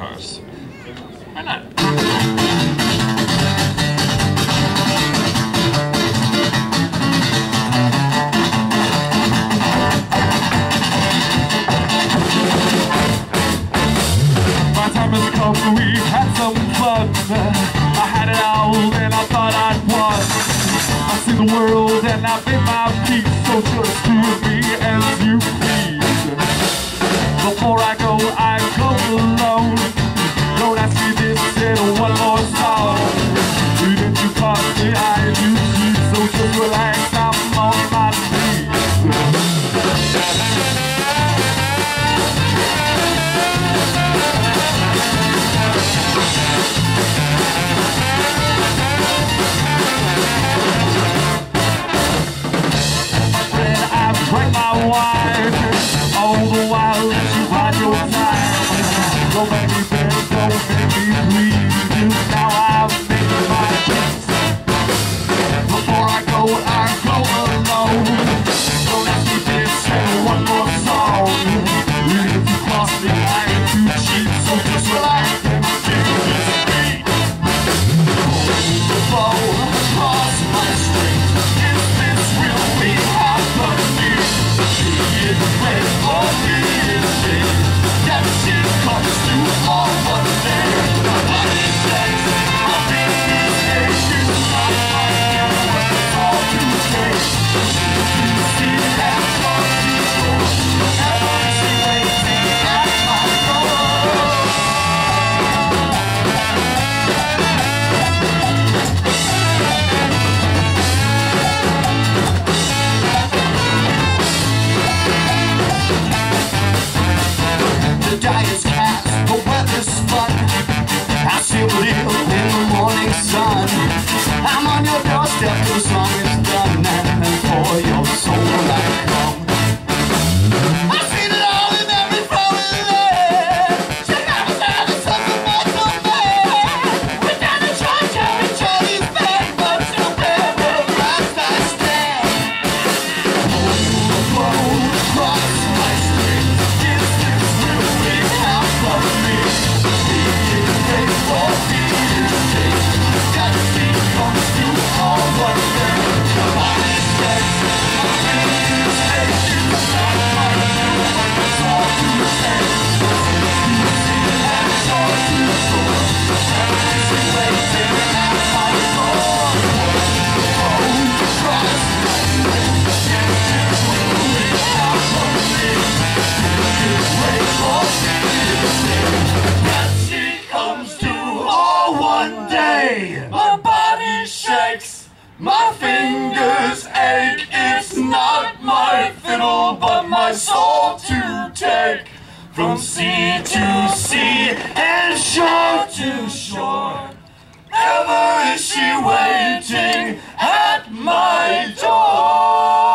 course. Why not? My time has come, we've had some fun. I had it all and I thought I'd won. I see the world and I made my peace, so just do with me as you please. Before I go alone. Don't ask me this in one more song. Even you caught me, I do cheat, so just relax, I'm on my knees. Break my wine, all the while let you ride your time. Don't make me beg, don't make me please you. Now I've made my peace. Before I go alone. Don't ask me to sing one more song. Even if you cross me, I ain't too cheap, so just relax and take this beat. Cross my street. Is this really happening? Wait for me, that shit comes to all one day. Nobody says my business is not my own. It's all to take. You see that from people, everything waiting at my door. The die is cast, the weather's fun. I still live in the morning sun. I'm on your doorstep till the song is done, and for your soul I come. I've seen it all in every fallen land. She never said it's something much of man. We're down to church every Chinese band, but till then will last I stand. Cross my street. Is this really happening? Wait for me to take. That beat comes to all one day. Nobody says my business is not my own. It's all to say. You see that's all to go. Everything waiting at my door. Cross my street. Is this really happening? Wait for me to take. That shit comes to all one day. My body shakes, my fingers ache. It's not my fiddle, but my soul to take. From sea to sea and shore to shore, ever is she waiting at my door.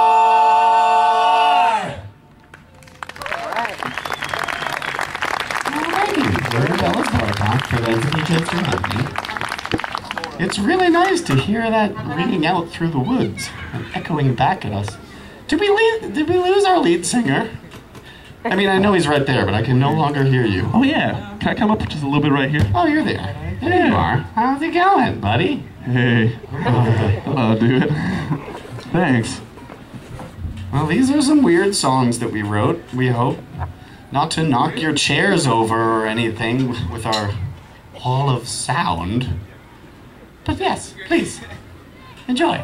That was Bartok, for those of you just around me. It's really nice to hear that ringing out through the woods and echoing back at us. Did we lose our lead singer? I mean, I know he's right there, but I can no longer hear you. Oh yeah, can I come up just a little bit right here? Oh, you're there. There you are. How's it going, buddy? Hey. Hello, dude. Thanks. Well, these are some weird songs that we wrote. We hope not to knock your chairs over or anything with our wall of sound. But yes, please, enjoy.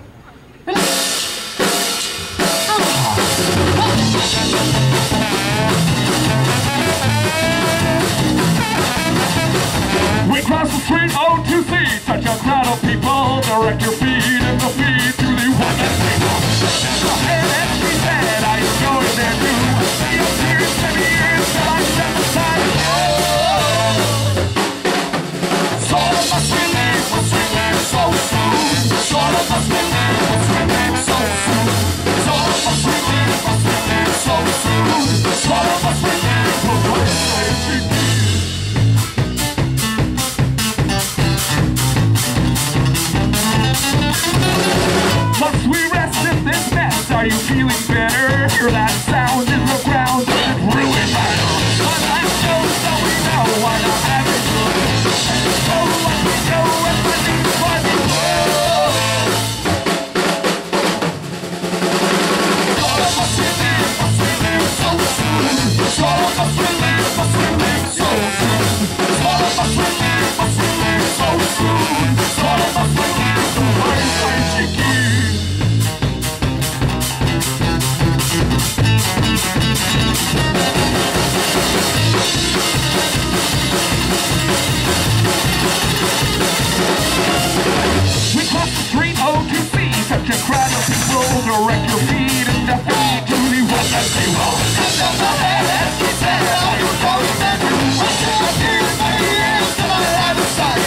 We cross the street, O to see such a crowd of people. Direct your feet and the feet to the one that and as she said, I enjoyed their new. Years and years till I stepped aside. Sort of a swinging was swinging so soon. Sort of a swinging was swinging so soon. Sort of a swinging was swinging so soon. Sort of a swinging was swinging. gonna wreck your feet and death to the what that they won't. And then the head, he said, are you going to do? What should I do? My ears to my other side.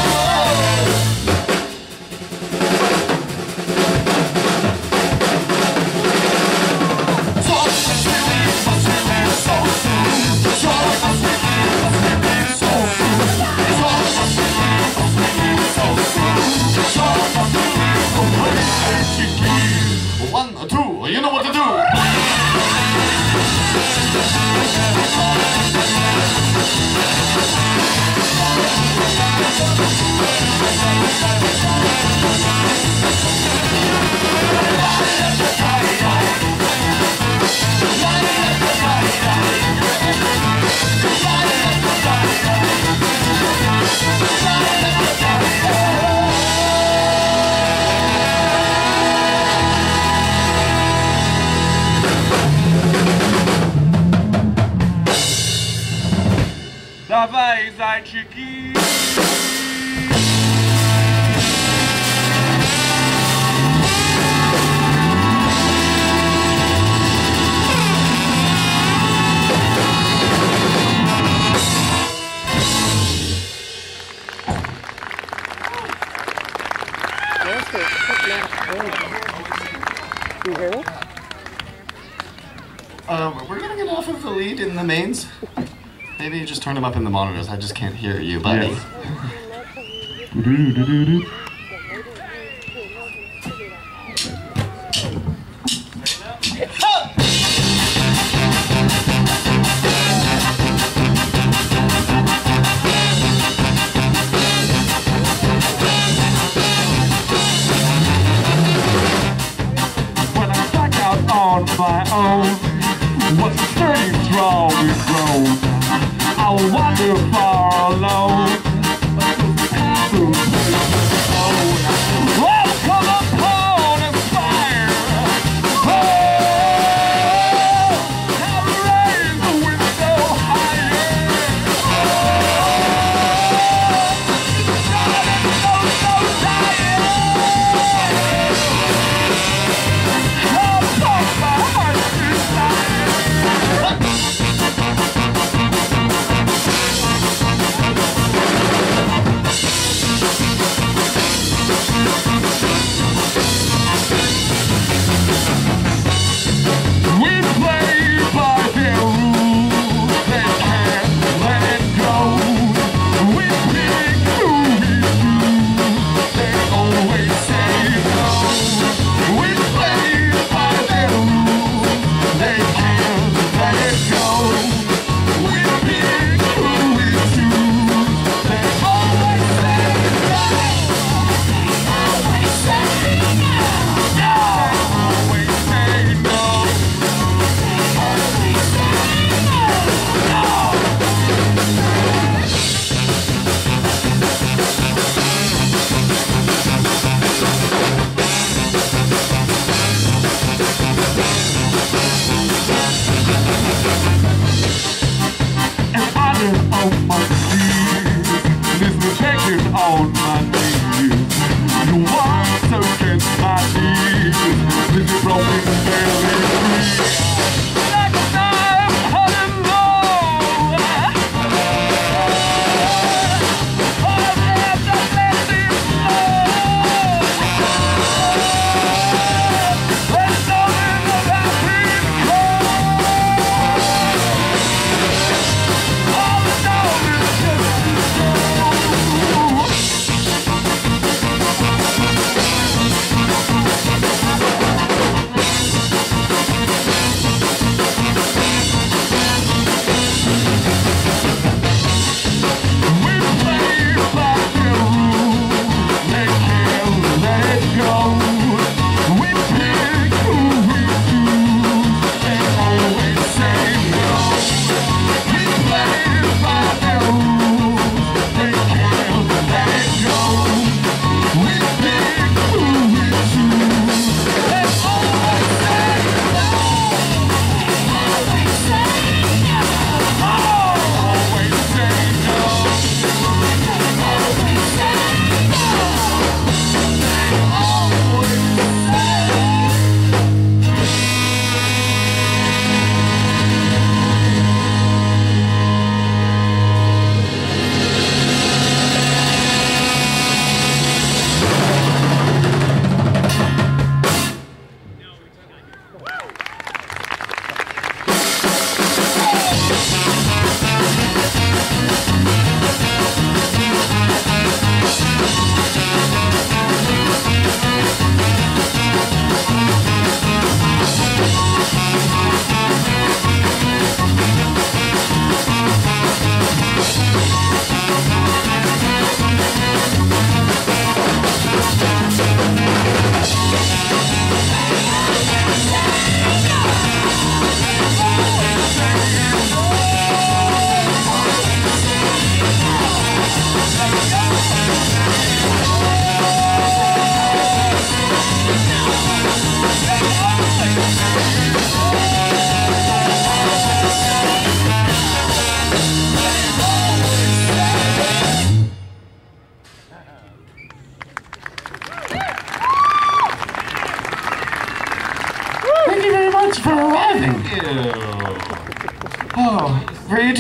One or two, you know what to do. Dawaj, zajczyki! Do you hear me? We're getting enough of the lead in the mains. Maybe you just turn them up in the monitors. I just can't hear you, buddy. Yes. When I back out on my own, what's sturdy, strong, and grown? I'll wander far alone. Oh, come upon and fire. Oh, I'll raise the window higher. I'll pop my heart's desire.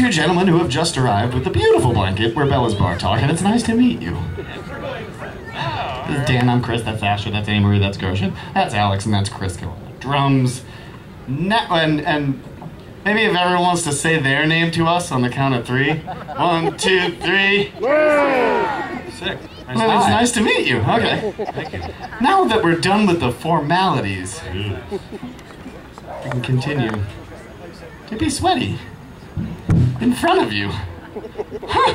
two gentlemen who have just arrived with the beautiful blanket. We're Bella's Bartok, and it's nice to meet you. This is Dan, I'm Chris, that's Asher, that's Anne Marie, that's Goshen, that's Alex, and that's Chris going on drums. And maybe if everyone wants to say their name to us on the count of 3. 1, 2, 3. Sick. Well, it's nice to meet you. Okay. Thank you. Now that we're done with the formalities, we can continue to be sweaty in front of you. Huh.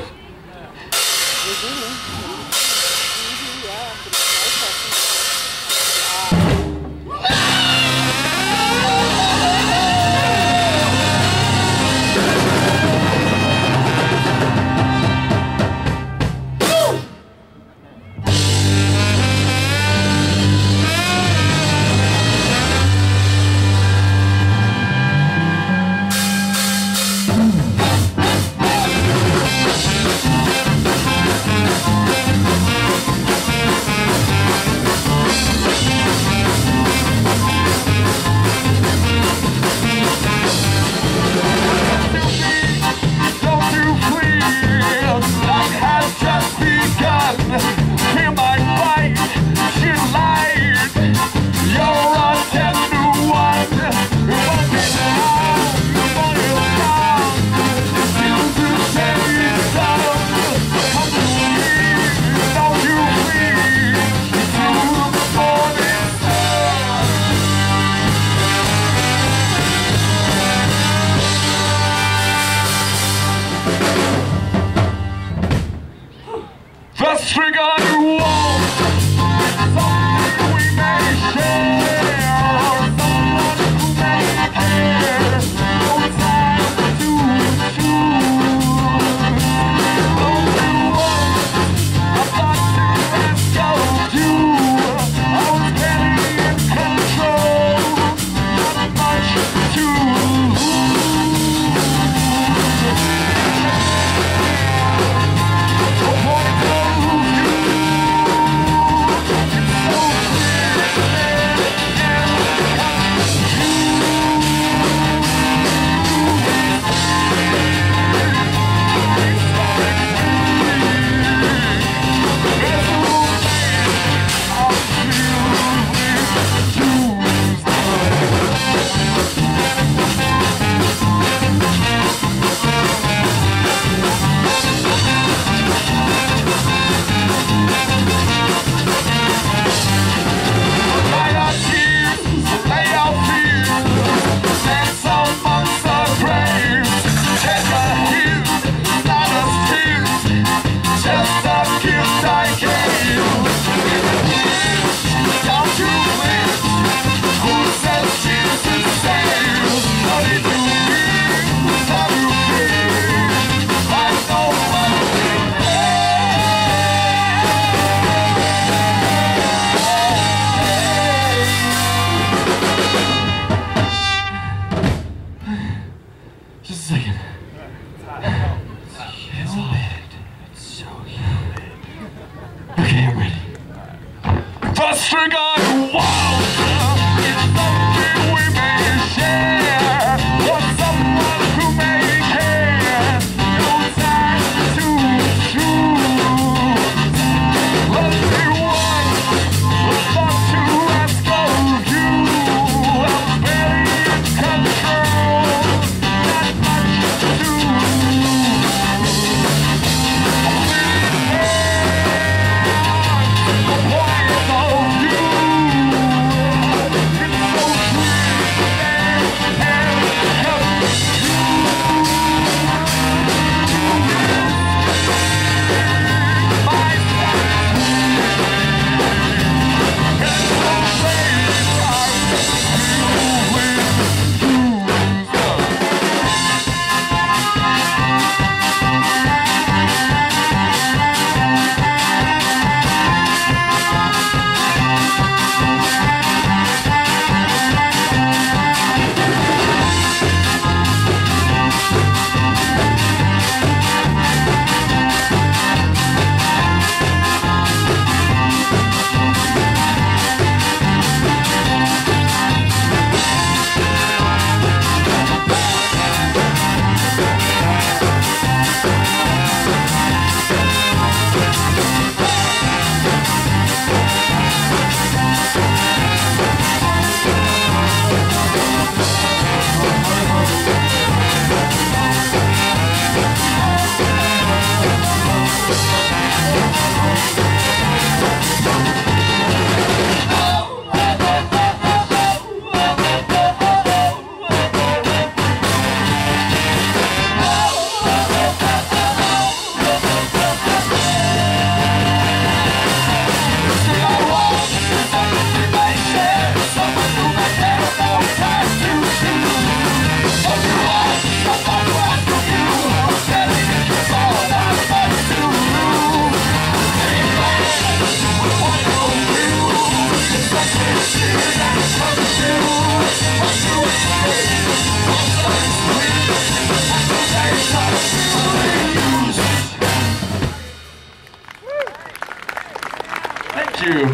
you.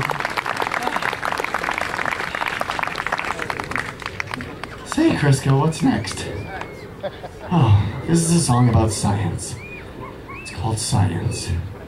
Say, Crisco, what's next? Oh, this is a song about science. It's called Science.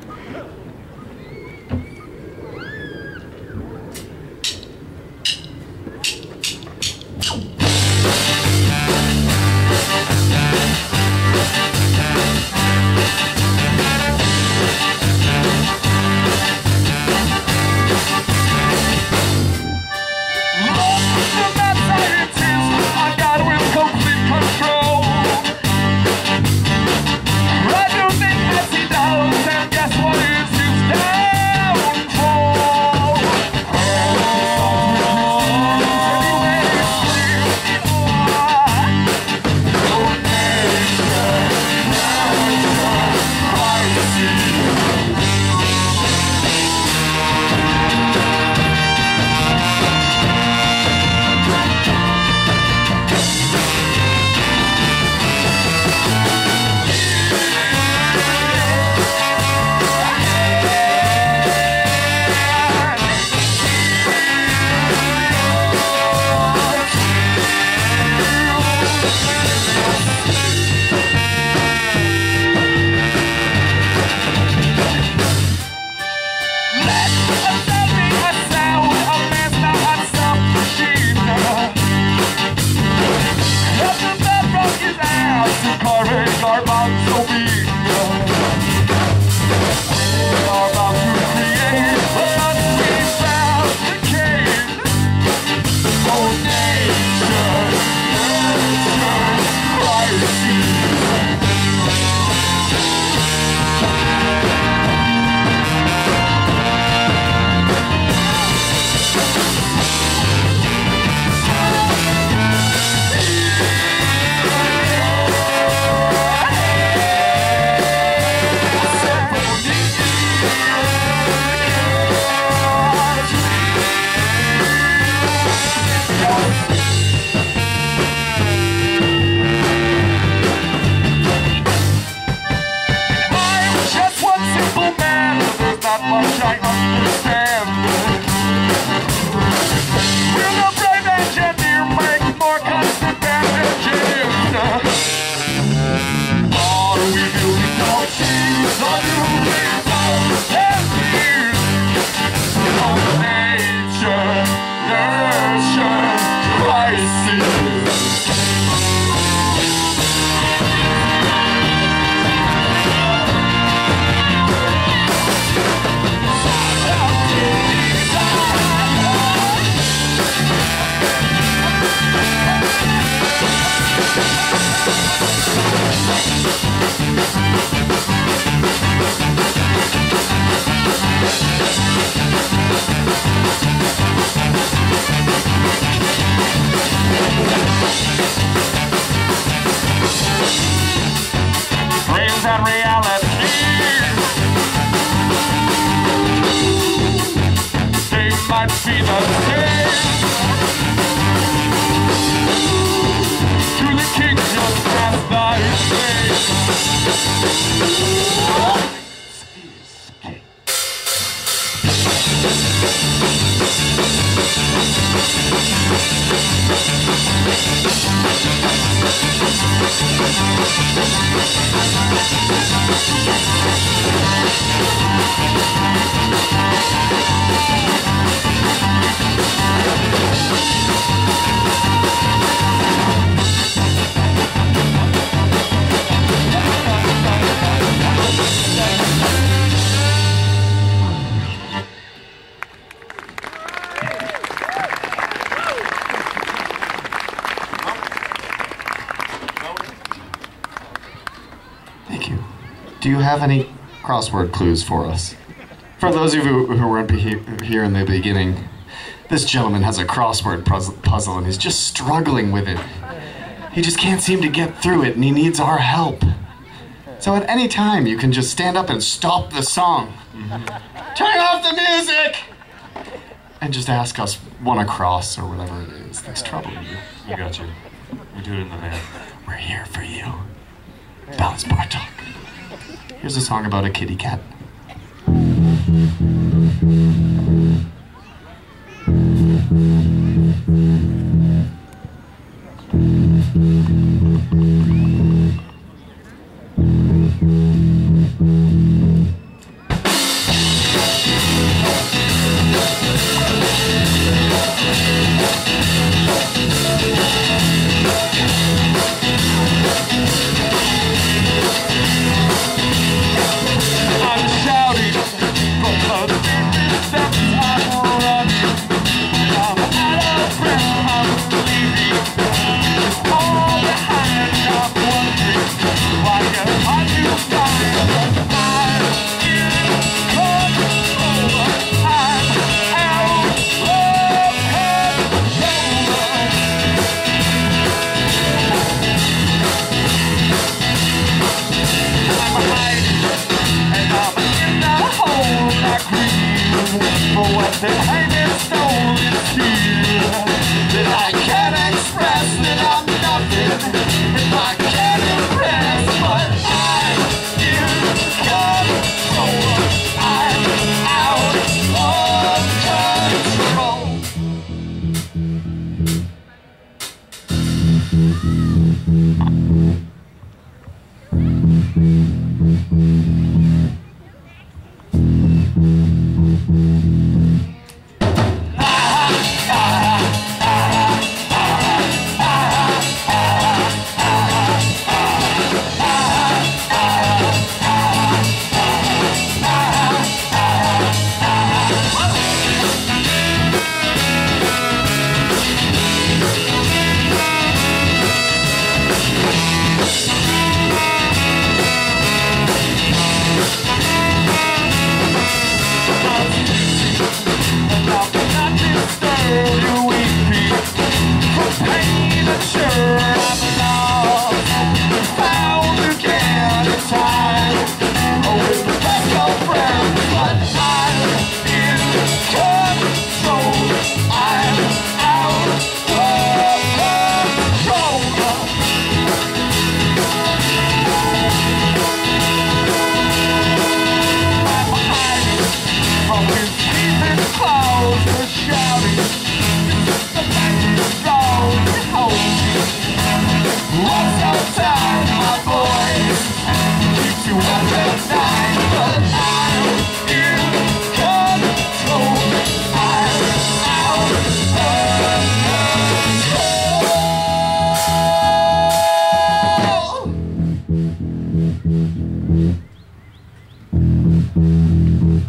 Do you have any crossword clues for us? For those of you who weren't here in the beginning, this gentleman has a crossword puzzle and he's just struggling with it. He just can't seem to get through it and he needs our help. So at any time, you can just stand up and stop the song. Turn off the music! And just ask us one across or whatever it is that's troubling you. We got you. We do it in the van. We're here for you. Balance Bartok. Here's a song about a kitty cat.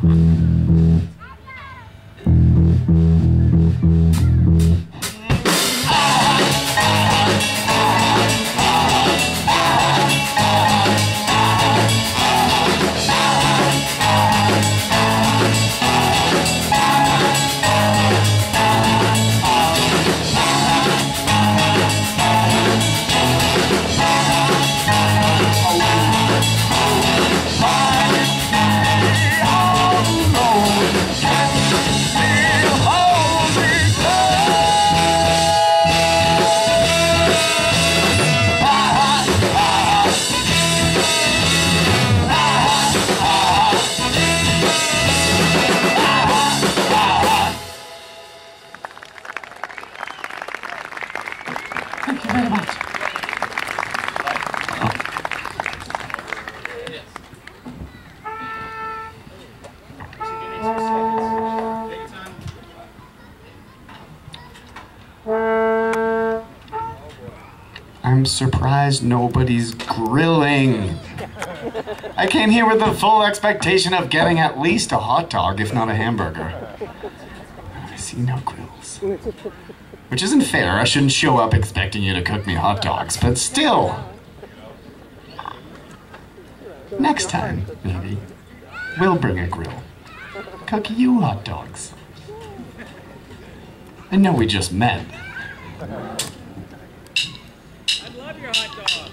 Thank you very much. I'm surprised nobody's grilling. I came here with the full expectation of getting at least a hot dog, if not a hamburger. I see no grills. Which isn't fair. I shouldn't show up expecting you to cook me hot dogs, but still. Next time, maybe, we'll bring a grill. Cook you hot dogs. I know we just met. I love your hot dog.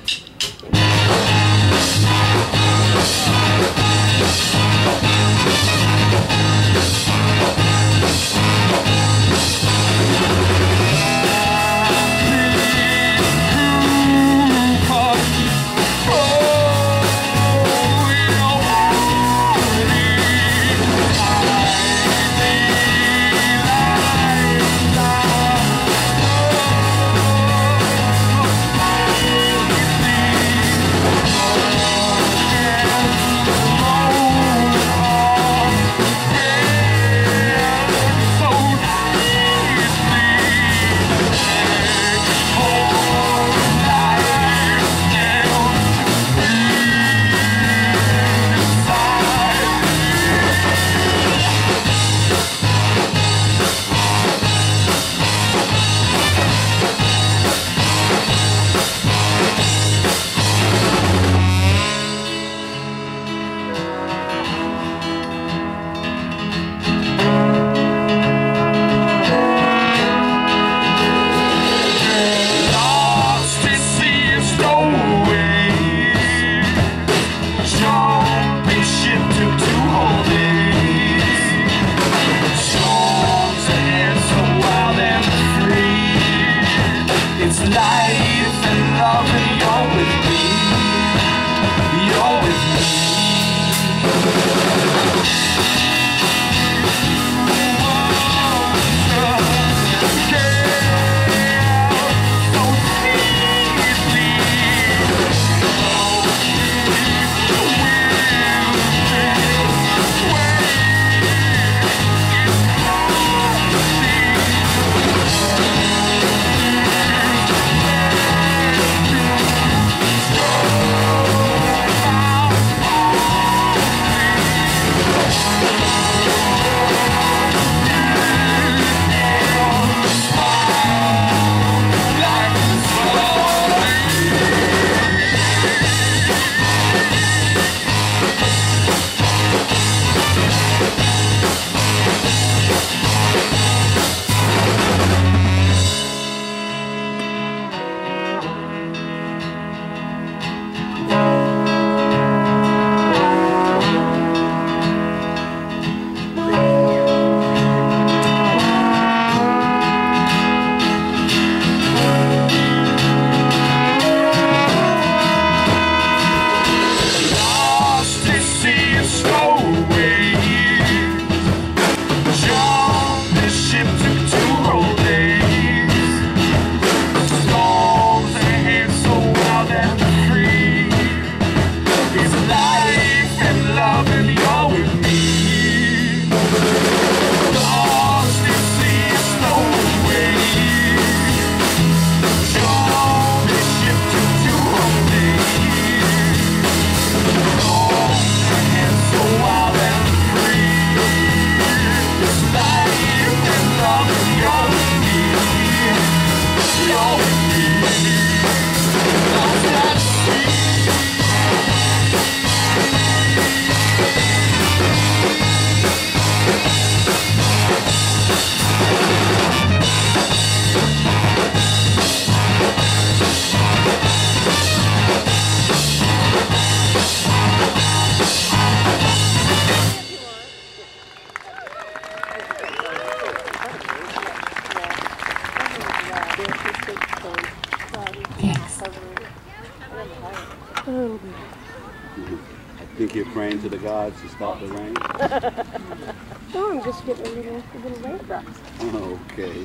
the gods to stop the rain? No, I'm just getting a little raindrops. Okay.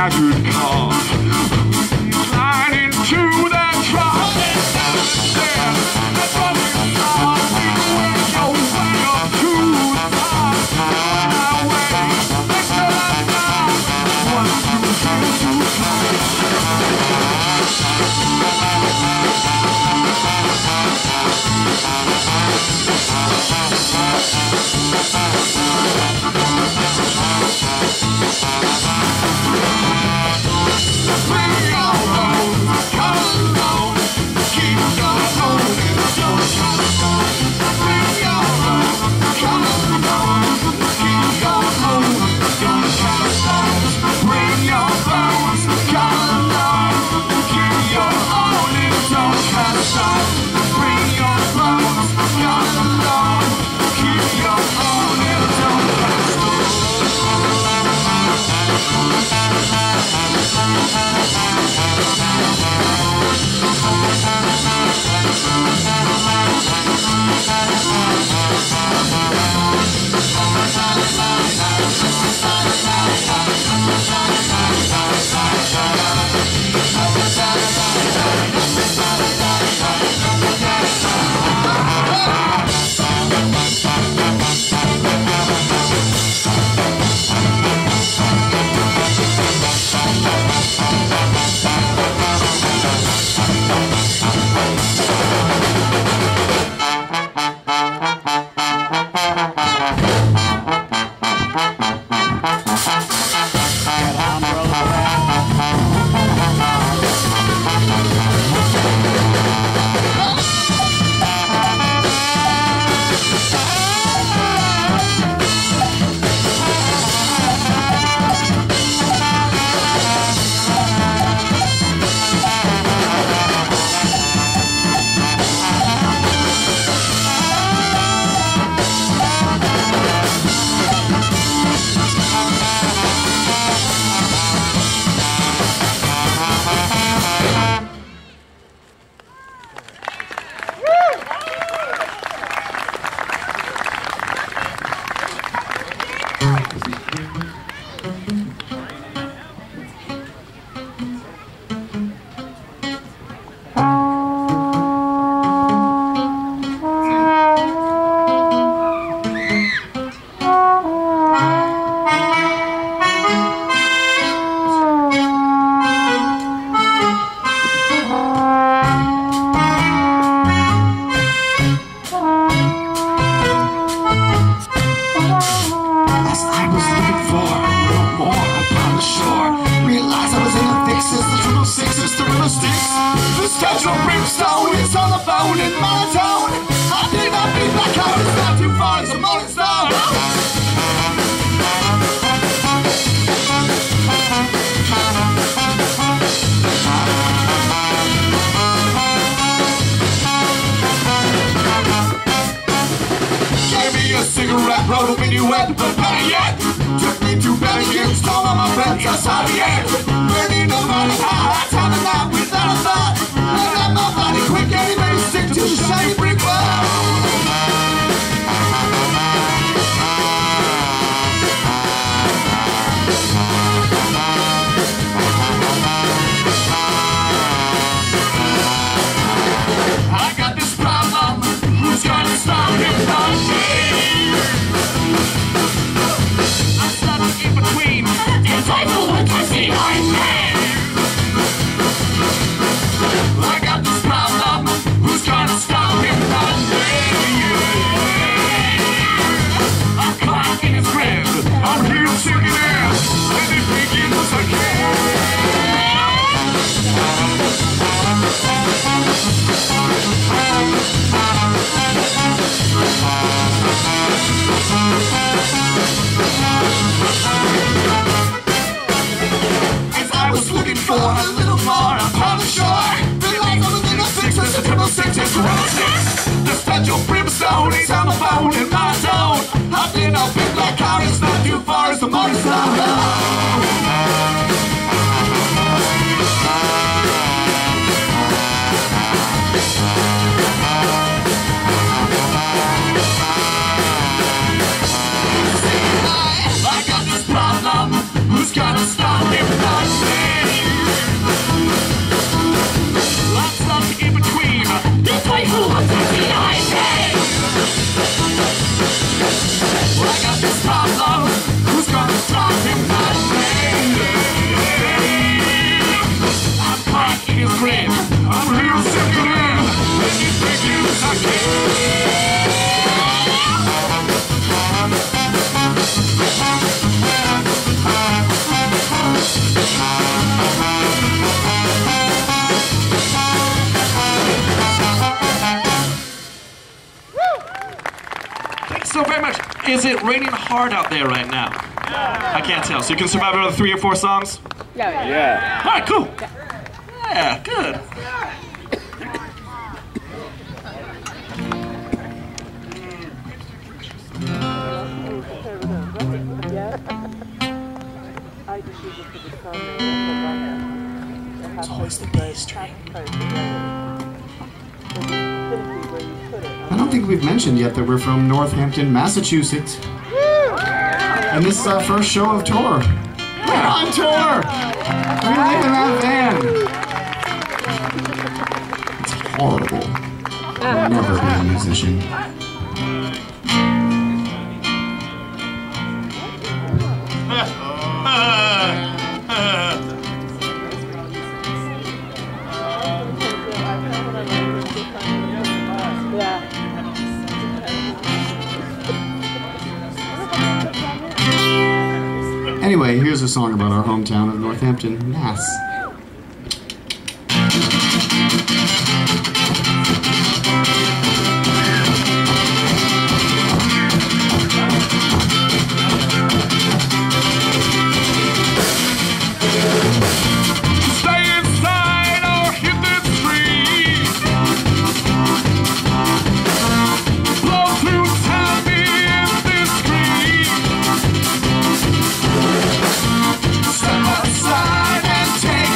Slide into the truck. touch of brimstone, it's on the phone in monotone. I did not beat black out, it's not too far, it's a morning star. Gave me a cigarette, wrote a minuet, but better yet, took me to bed again, stole all my friends, I saw the end. Burning the money high, time of night without a thought. Let out my body quick, anybody stick to the shiny brick wall. I got this problem, who's gonna stop him from me? I'm stuck in between, it's like the one to see behind me. I got this problem, who's gonna stop him from me? I'm caught in his grip, I'm here shaking it, and it begins again. As I was looking for a little more upon the shore, the lights on the thing of six, the triple six, it's triple six. The statue of brimstone, he's on the phone in my zone. I've been a big black car, it's not too far, it's the morning star. I got this problem, who's gonna stop him from me? I'm stuck in between, this way who wants to see behind me? I got this problem, who's gonna stop him from me? I'm caught in his grip, I'm real sick of him, when you think you suck it. Thanks so very much. Is it raining hard out there right now? I can't tell. So you can survive another 3 or 4 songs? Yeah. All right, cool. Yeah, good. It's always the B string. I don't think we've mentioned yet that we're from Northampton, Massachusetts. And this is our first show of tour. We're on tour! We live in that van! It's horrible. I'll never be a musician. Anyway, here's a song about our hometown of Northampton, Mass. Stay inside or hit the street. Blow through town, be indiscreet. Step outside and take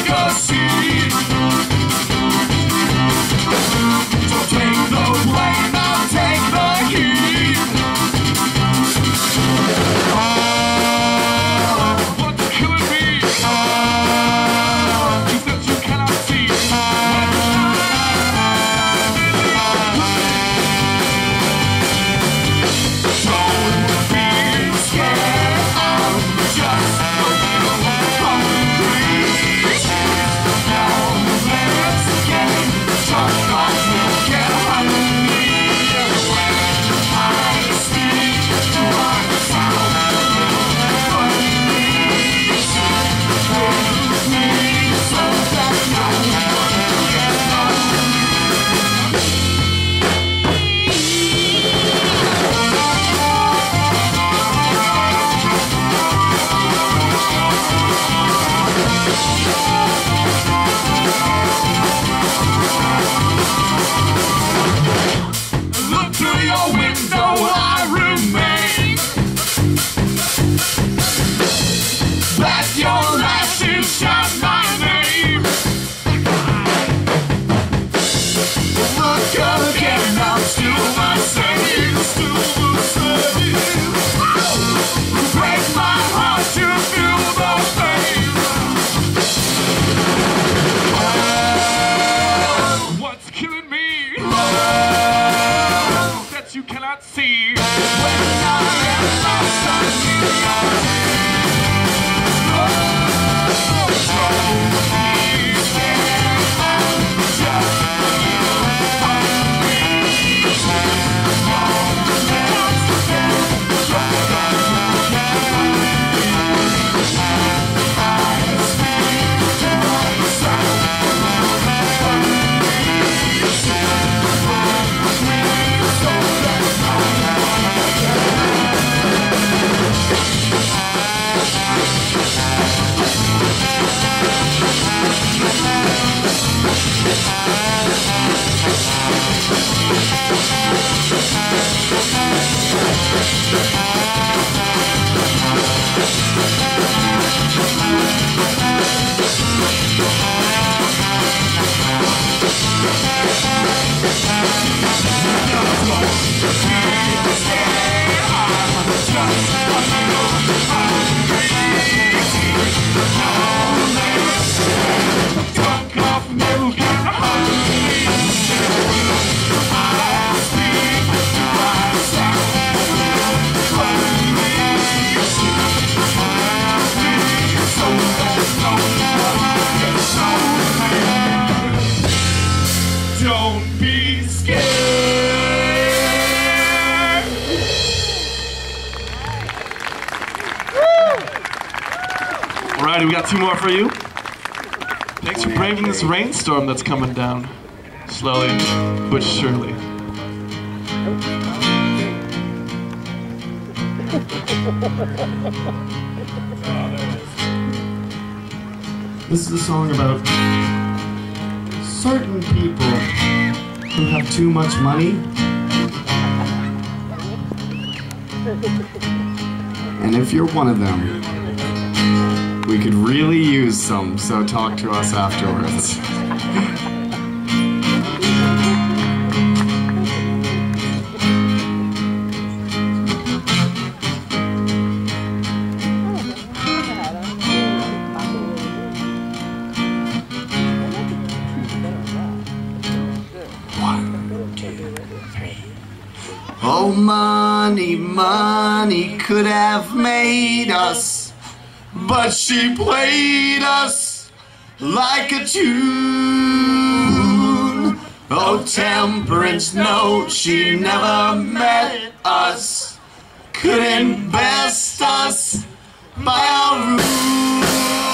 Don't be scared. Alrighty, we got two more for you. Thanks for braving this rainstorm that's coming down. Slowly but surely. This is a song about certain people who have too much money. And if you're one of them, we could really use some, so talk to us afterwards. Oh, money, money could have made us, but she played us like a tune. Oh, temperance, no, she never met us, couldn't best us by our rules.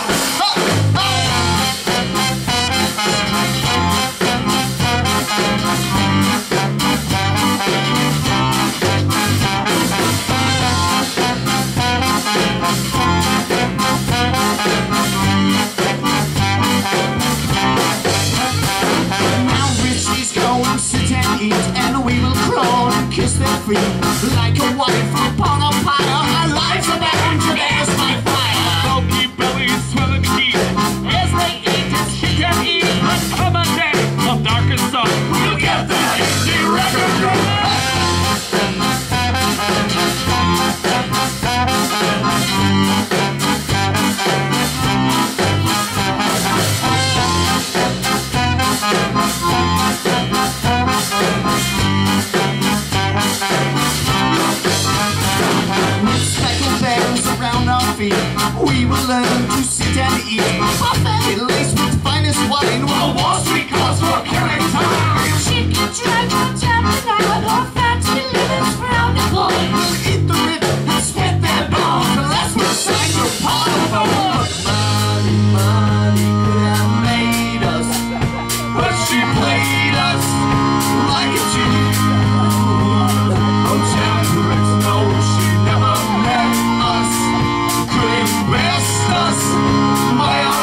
And we will crawl and kiss their feet like a wife upon a pyre. Our lives are bound to theirs by fire. Bulky bellies swelling heat as they eat as she can eat. But come a day of darkest sun, we'll get the hasty record. We will learn to sit and eat buffet laced with finest wine, while Wall Street calls for killing time. Chicken dragon, tapenade, or fatty livers frowned upon. We'll eat the rip and sweat their bones unless we sign your part of the war. Money, money could have made us, but she played us like a tune. Oh, temperance, no, she never met us, couldn't best us by our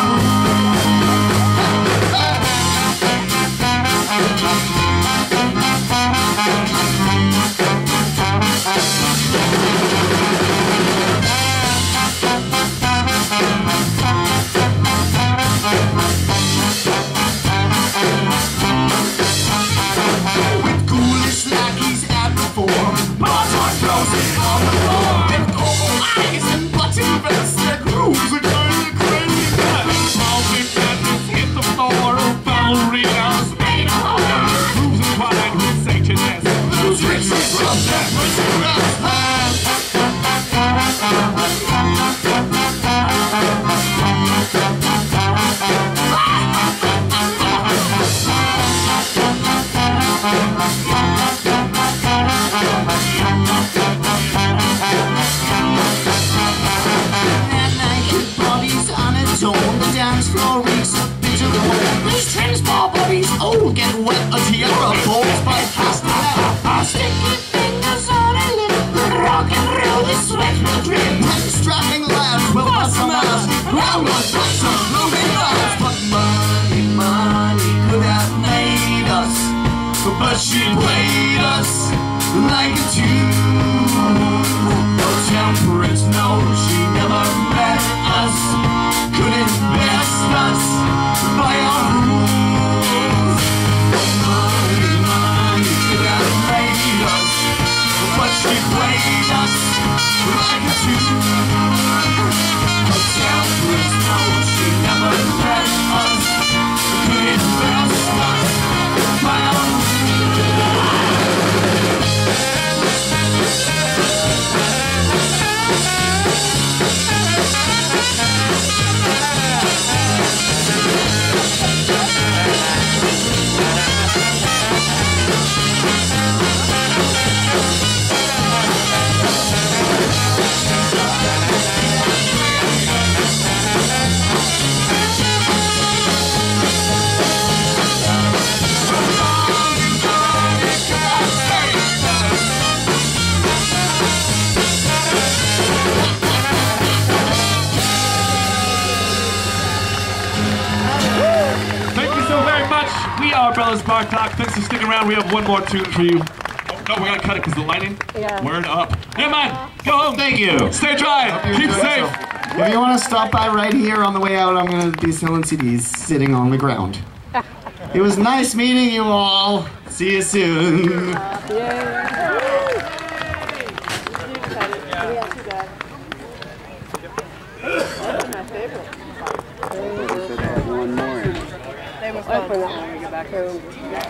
with ghoulish lackeys at the fore, Bartok throws it on the floor. With cold eyes and button vests, their grooves are kind of crazy. Multi badness hit the floor, ballerinas made a horror. Grooves entwined with Sataness, Those riches from that the dance floor reeks of bitter cold. Those transport bodies all get wet. A tiara falls by past the left. Sticky fingers on a lip, rock and roll, the sweat will drip. And strapping lads will bust some ass round like butts of blooming knives. But money, money could have made us, but she played us like a tune. are Bella's Bartok. Thanks for sticking around. We have one more tune for you. Oh, no, we gotta cut it because the lighting. Yeah. Word up. Yeah, man. Go home. Thank you. Stay dry. Keep safe. If you want to stop by right here on the way out, I'm going to be selling CDs sitting on the ground. It was nice meeting you all. See you soon. One more. They were fun. When we get back home.